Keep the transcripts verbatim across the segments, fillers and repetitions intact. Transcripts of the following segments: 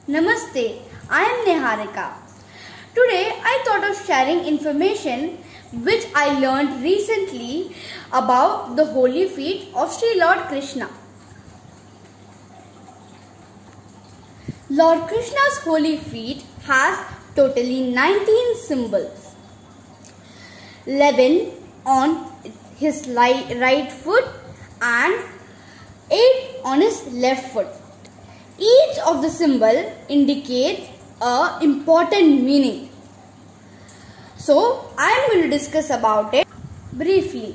Namaste, I am Neharika. Today I thought of sharing information which I learned recently about the holy feet of Sri Lord Krishna. Lord Krishna's holy feet has totally nineteen symbols. eleven on his right foot and eight on his left foot. Each of the symbol indicates a important meaning. So I am going to discuss about it briefly.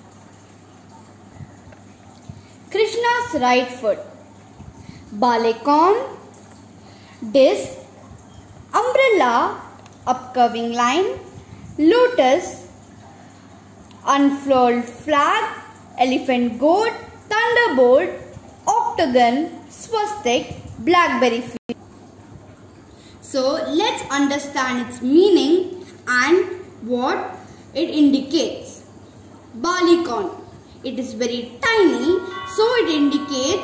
Krishna's right foot: Balekon, disc, umbrella, upcurving line, lotus, unfurled flag, elephant goat, thunderbolt, octagon, swastik, blackberry feet. So let's understand its meaning and what it indicates. Balekon. It is very tiny, so it indicates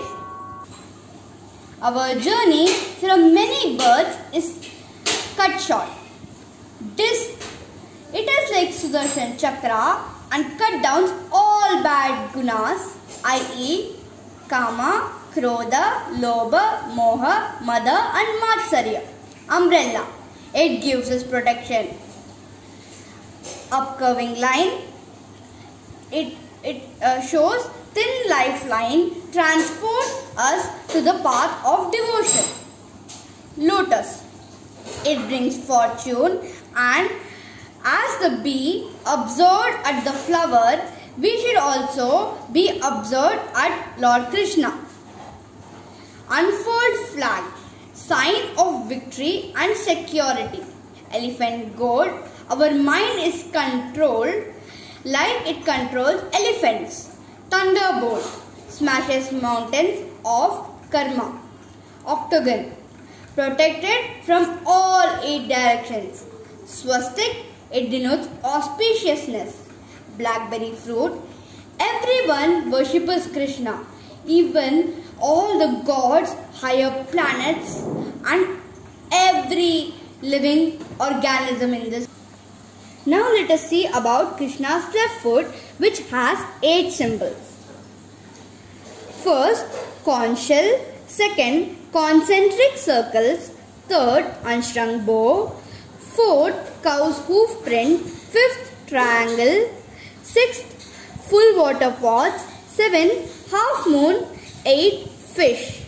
our journey from many births is cut short. Disc. It is like Sudarshan Chakra and cut down all bad gunas, that is Kama, Krodha, Lobha, Moha, Mada and Matsarya. Umbrella. It gives us protection. Upcurving line. It, it uh, shows thin lifeline, transport us to the path of devotion. Lotus. It brings fortune, and as the bee observed at the flower, we should also be observed at Lord Krishna. Unfurled flag, sign of victory and security. Elephant goat, our mind is controlled like it controls elephants. Thunderbolt, smashes mountains of karma. Octagon, protected from all eight directions. Swastik, it denotes auspiciousness. Blackberry fruit, everyone worships Krishna, even all the gods, higher planets and every living organism in this. Now let us see about Krishna's left foot, which has eight symbols. First, conch shell. Second, concentric circles. Third, unstrung bow. Fourth, cow's hoof print. Fifth, triangle. Sixth, full water pots. Seven, half moon. Eight, fish.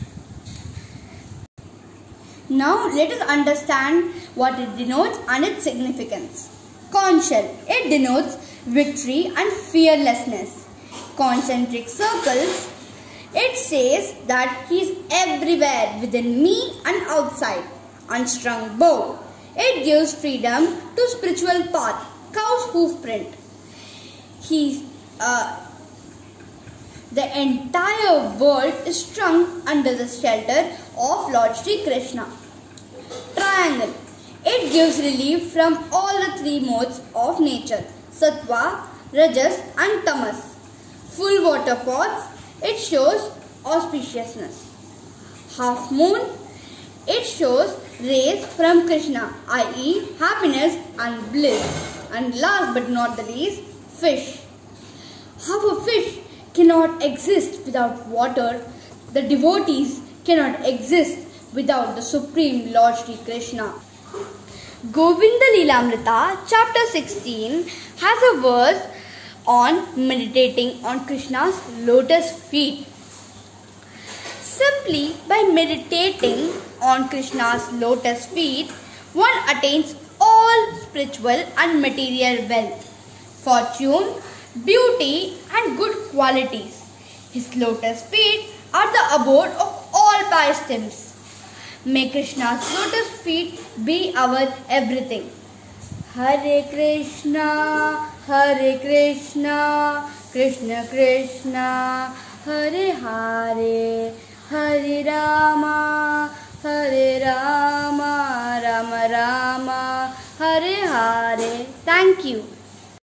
Now let us understand what it denotes and its significance. Conch shell. It denotes victory and fearlessness. Concentric circles. It says that he is everywhere within me and outside. Unstrung bow. It gives freedom to spiritual path. Cow's hoof print. He, uh, the entire world is strung under the shelter of Lord Sri Krishna. Triangle. It gives relief from all the three modes of nature: Sattva, Rajas and Tamas. Full water pots. It shows auspiciousness. Half moon. It shows rays from Krishna, that is happiness and bliss. And last but not the least, fish. How a fish cannot exist without water, the devotees cannot exist without the Supreme Lord Sri Krishna. Govinda Lilamrita chapter sixteen has a verse on meditating on Krishna's lotus feet. Simply by meditating on Krishna's lotus feet, one attains all spiritual and material wealth, fortune, beauty and good qualities. His lotus feet are the abode of all pastimes. May Krishna's lotus feet be our everything. Hare Krishna, Hare Krishna, Krishna Krishna, Hare Hare, Hare Rama, Hare Rama, Rama Rama, Hare Hare. Thank you.